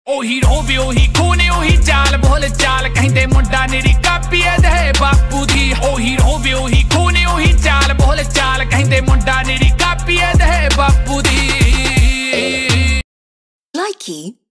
ਉਹੀ ਰੋਵੇ ਉਹੀ ਖੂਨੇ ਉਹੀ ਚਾਲ ਬੋਲ ਚਾਲ ਕਹਿੰਦੇ ਮੁੰਡਾ ਨਿਰੀ ਕਾਪੀ ਦੇ ਬਾਪੂ ਦੀ ਉਹੀ ਰੋਵੇ ਉਹੀ ਖੂਨੇ ਉਹੀ ਚਾਲ ਬੋਲ ਚਾਲ ਕਹਿੰਦੇ ਮੁੰਡਾ ਨਿਰੀ ਕਾਪੀ ਦੇ ਬਾਪੂ ਦੀ। Likey